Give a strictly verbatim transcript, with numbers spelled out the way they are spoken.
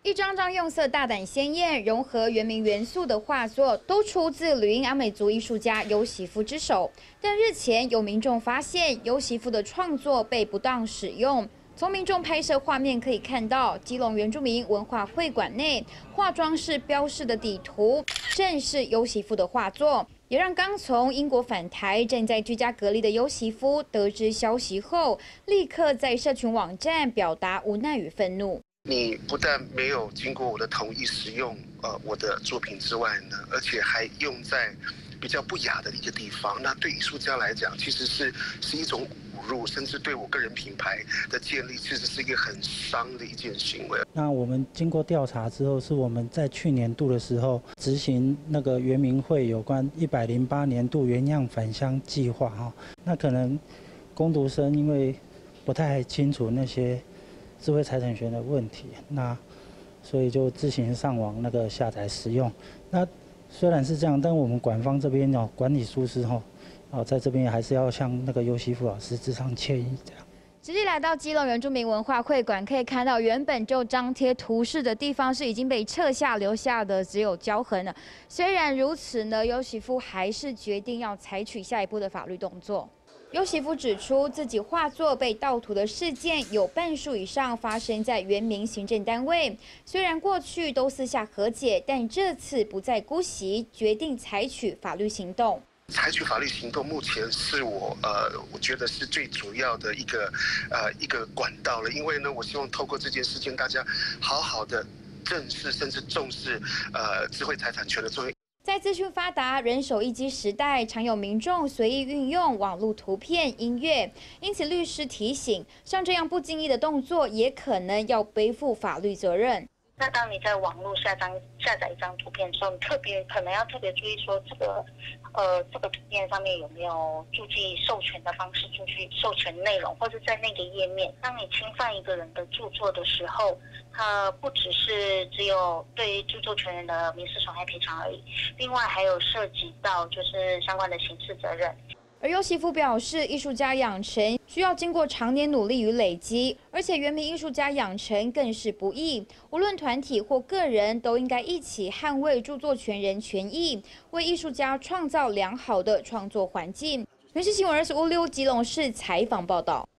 一张张用色大胆鲜艳、融合原民元素的画作，都出自旅英阿美族艺术家尤喜夫之手。但日前有民众发现，尤喜夫的创作被不当使用。从民众拍摄画面可以看到，基隆原住民文化会馆内化妆室标示的底图，正是尤喜夫的画作。 也让刚从英国返台、正在居家隔离的尤喜夫得知消息后，立刻在社群网站表达无奈与愤怒。 你不但没有经过我的同意使用呃我的作品之外呢，而且还用在比较不雅的一个地方，那对艺术家来讲，其实是是一种侮辱，甚至对我个人品牌的建立，其实是一个很伤的一件行为。 那我们经过调查之后，是我们在去年度的时候执行那个原民会有关一百零八年度原样返乡计划哈。那可能工读生因为不太清楚那些智慧财产权的问题，那所以就自行上网那个下载使用。那虽然是这样，但我们馆方这边哦，管理疏失哈，哦，在这边还是要向那个尤喜夫老师致上歉意这样。 实际来到基隆原住民文化会馆，可以看到原本就张贴图示的地方是已经被撤下，留下的只有胶痕了。虽然如此呢，尤喜夫还是决定要采取下一步的法律动作。尤喜夫指出，自己画作被盗图的事件有半数以上发生在原民行政单位。虽然过去都私下和解，但这次不再姑息，决定采取法律行动。 采取法律行动，目前是我呃，我觉得是最主要的一个呃一个管道了。因为呢，我希望透过这件事情，大家好好的正视甚至重视呃智慧财产权的作用。 在资讯发达、人手一机时代，常有民众随意运用网络图片、音乐，因此律师提醒，像这样不经意的动作，也可能要背负法律责任。 那当你在网络下张下载一张图片的时候，你特别可能要特别注意说这个，呃，这个图片上面有没有注记授权的方式，注记授权内容，或者在那个页面，当你侵犯一个人的著作的时候，它不只是只有对著作权人的民事损害赔偿而已，另外还有涉及到就是相关的刑事责任。 而尤喜夫表示，艺术家养成需要经过常年努力与累积，而且原民艺术家养成更是不易。无论团体或个人，都应该一起捍卫著作权人权益，为艺术家创造良好的创作环境。原视新闻二十五六基隆市采访报道。